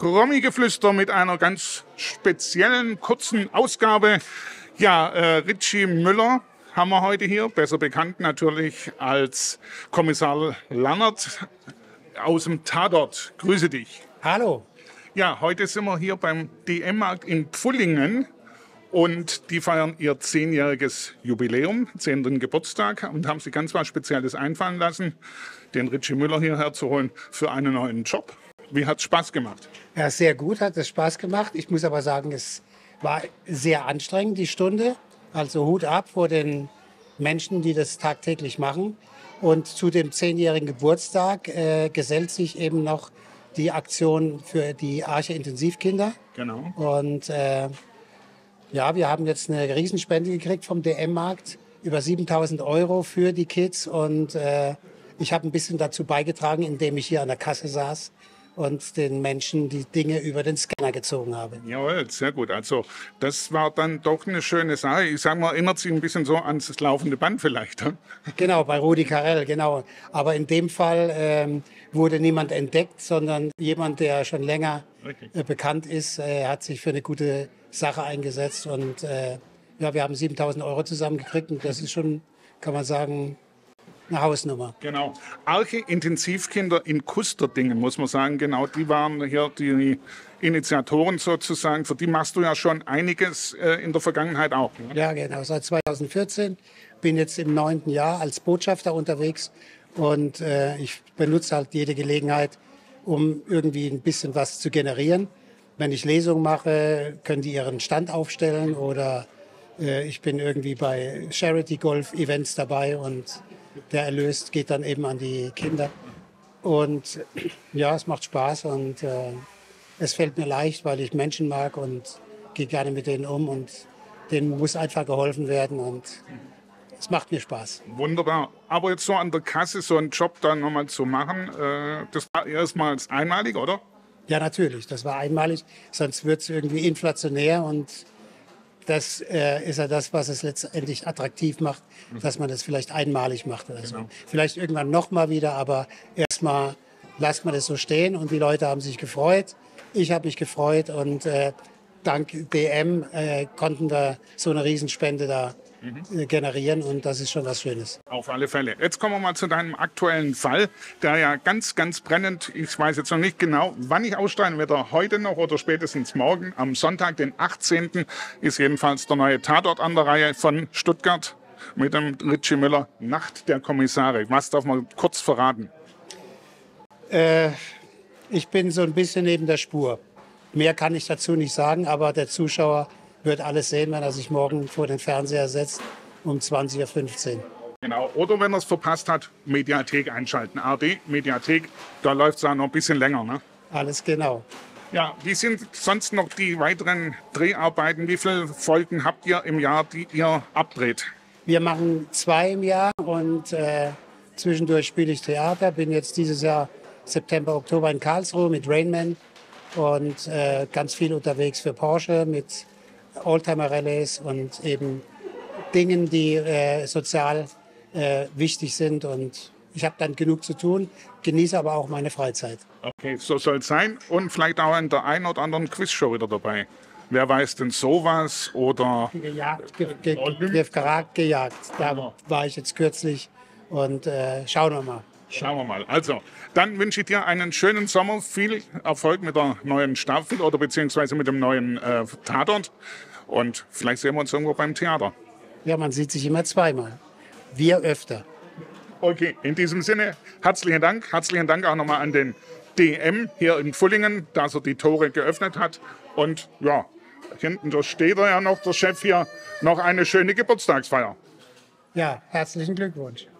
Promi-Geflüster mit einer ganz speziellen, kurzen Ausgabe. Ja, Richie Müller haben wir heute hier, besser bekannt natürlich als Kommissar Lannert aus dem Tatort. Grüße dich. Hallo. Ja, heute sind wir hier beim DM-Markt in Pfullingen und die feiern ihr 10-jähriges Jubiläum, 10. Geburtstag und haben sich ganz was Spezielles einfallen lassen, den Richie Müller hierher zu holen für einen neuen Job. Wie hat es Spaß gemacht? Ja, sehr gut, hat es Spaß gemacht. Ich muss aber sagen, es war sehr anstrengend, die Stunde. Also Hut ab vor den Menschen, die das tagtäglich machen. Und zu dem 10-jährigen Geburtstag gesellt sich eben noch die Aktion für die Arche Intensivkinder. Genau. Und ja, wir haben jetzt eine Riesenspende gekriegt vom DM-Markt, über 7.000 € für die Kids. Und ich habe ein bisschen dazu beigetragen, indem ich hier an der Kasse saß und den Menschen die Dinge über den Scanner gezogen habe. Jawohl, sehr gut. Also das war dann doch eine schöne Sache. Ich sage mal, erinnert sich ein bisschen so ans laufende Band vielleicht. Hm? Genau, bei Rudi Carrell, genau. Aber in dem Fall wurde niemand entdeckt, sondern jemand, der schon länger bekannt ist, hat sich für eine gute Sache eingesetzt. Und ja, wir haben 7.000 € zusammengekriegt und das ist schon, kann man sagen, eine Hausnummer. Genau. Arche Intensivkinder in Kusterdingen, muss man sagen, genau, die waren hier die Initiatoren sozusagen. Für die machst du ja schon einiges in der Vergangenheit auch. Ne? Ja, genau, seit 2014. Bin jetzt im 9. Jahr als Botschafter unterwegs und ich benutze halt jede Gelegenheit, um irgendwie ein bisschen was zu generieren. Wenn ich Lesungen mache, können die ihren Stand aufstellen oder ich bin irgendwie bei Charity-Golf-Events dabei und der Erlös geht dann eben an die Kinder. Und ja, es macht Spaß und es fällt mir leicht, weil ich Menschen mag und gehe gerne mit denen um und denen muss einfach geholfen werden und es macht mir Spaß. Wunderbar. Aber jetzt so an der Kasse so einen Job dann nochmal zu machen, das war erstmals einmalig, oder? Ja, natürlich, das war einmalig, sonst wird es irgendwie inflationär und das ist ja das, was es letztendlich attraktiv macht, dass man das vielleicht einmalig macht oder so. Genau. Vielleicht irgendwann nochmal wieder, aber erstmal lasst man das so stehen und die Leute haben sich gefreut. Ich habe mich gefreut und dank DM konnten wir so eine Riesenspende da generieren und das ist schon was Schönes. Auf alle Fälle. Jetzt kommen wir mal zu deinem aktuellen Fall, der ja ganz, ganz brennend, ich weiß jetzt noch nicht genau, wann ich ausstrahlen werde, heute noch oder spätestens morgen, am Sonntag, den 18. ist jedenfalls der neue Tatort an der Reihe von Stuttgart mit dem Richie Müller, Nacht der Kommissare. Was darf man kurz verraten? Ich bin so ein bisschen neben der Spur. Mehr kann ich dazu nicht sagen, aber der Zuschauer wird alles sehen, wenn er sich morgen vor den Fernseher setzt um 20.15 Uhr. Genau. Oder wenn er es verpasst hat, Mediathek einschalten. ARD, Mediathek, da läuft es ja noch ein bisschen länger. Ne? Alles genau. Ja, wie sind sonst noch die weiteren Dreharbeiten? Wie viele Folgen habt ihr im Jahr, die ihr abdreht? Wir machen 2 im Jahr und zwischendurch spiele ich Theater. Bin jetzt dieses Jahr September, Oktober in Karlsruhe mit Rain Man und ganz viel unterwegs für Porsche mit Oldtimer-Rallyes und eben Dingen, die sozial wichtig sind. Und ich habe dann genug zu tun, genieße aber auch meine Freizeit. Okay, so soll es sein. Und vielleicht auch in der einen oder anderen Quizshow wieder dabei. Wer weiß denn sowas? Oder Gejagt. Da war ich jetzt kürzlich und schauen wir mal. Schauen wir mal. Also, dann wünsche ich dir einen schönen Sommer, viel Erfolg mit der neuen Staffel oder beziehungsweise mit dem neuen Tatort. Und vielleicht sehen wir uns irgendwo beim Theater. Ja, man sieht sich immer zweimal. Wir öfter. Okay, in diesem Sinne, herzlichen Dank. Herzlichen Dank auch nochmal an den DM hier in Pfullingen, dass er die Tore geöffnet hat. Und ja, hinten da steht er ja noch, der Chef hier, noch eine schöne Geburtstagsfeier. Ja, herzlichen Glückwunsch.